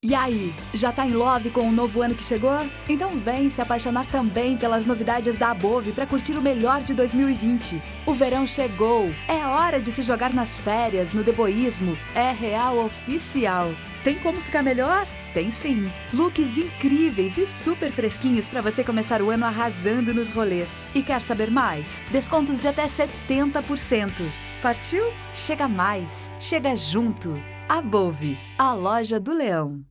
E aí, já tá em love com o novo ano que chegou? Então vem se apaixonar também pelas novidades da Above para curtir o melhor de 2020. O verão chegou, é hora de se jogar nas férias, no deboísmo, é real oficial. Tem como ficar melhor? Tem sim! Looks incríveis e super fresquinhos para você começar o ano arrasando nos rolês. E quer saber mais? Descontos de até 70%. Partiu? Chega mais! Chega junto! Above, a loja do Leão.